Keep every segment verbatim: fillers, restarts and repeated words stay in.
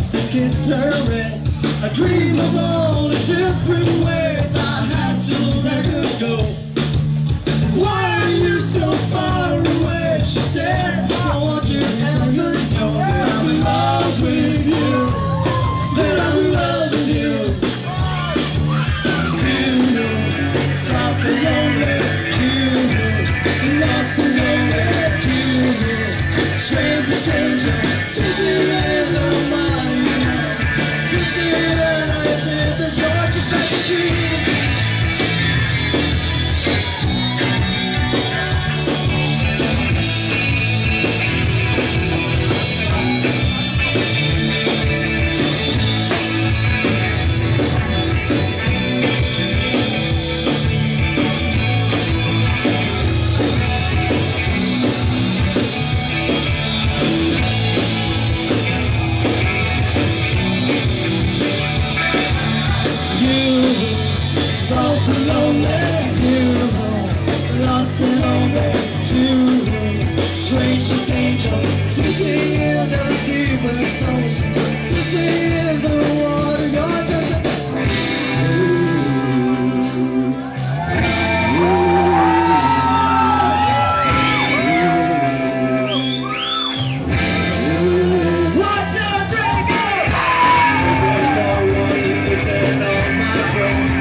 sick, it's hurting. I dream of all the different ways I had to let her go. Why are you so far away? She said, I want you and I could know that I'm in love with you, that I'm in love with you. You know, something lonely. You know, lost and lonely. You know, strange and stranger. To see it in the mind. To see it and I admit that you're just like a dream. Something lonely, you lost and lonely, you strange as angels, to see in the deepest ocean, to see in the water, you're just a what's your drink? Maybe I'm one this ain't on my brain.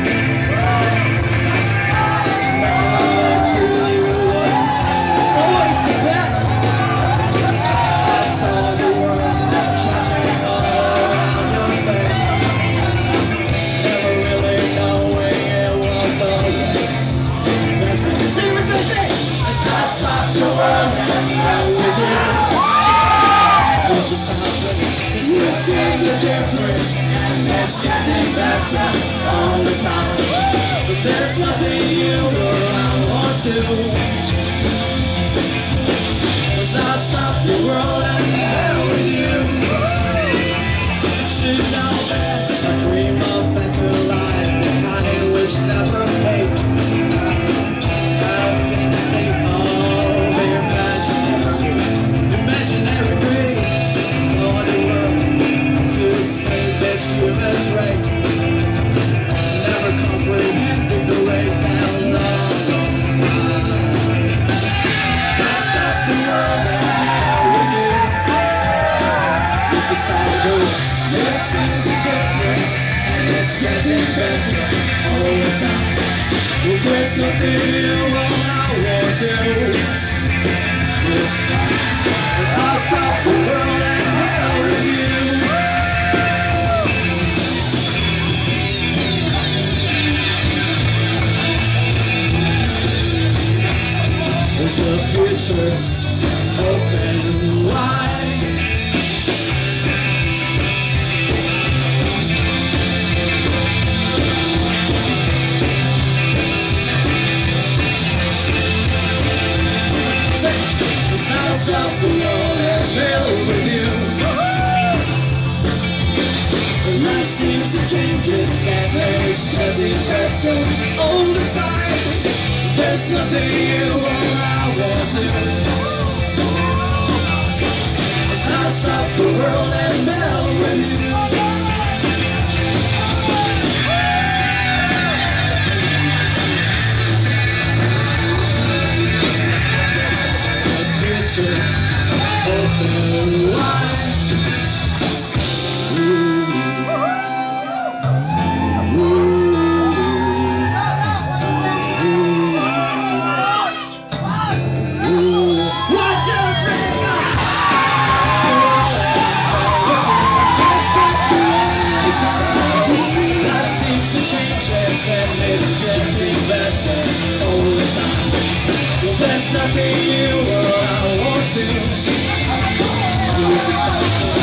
Stop the world and go with you. There's a time when we've seen the difference, and it's getting better all the time. But there's nothing you or I want to. Cause I'll stop the world and go with you. You should know that I dream of better life, the kind which never fade. Human race never comprehended the ways how long gone by. I stop the world and go with you. This is how it goes. It seems a difference, and it's getting better all the time. Well, there's nothing you want, I want to. This time, I'll stop the world and go with you. The pictures open wide. Say, the sounds of the world and build with you. The life seems to change, and it's getting better all the time. There's nothing you or I want to. I'll stop the world and melt with you. The pictures open wide. Changes and it's getting better all the time. Well, there's nothing you or I want to. This is how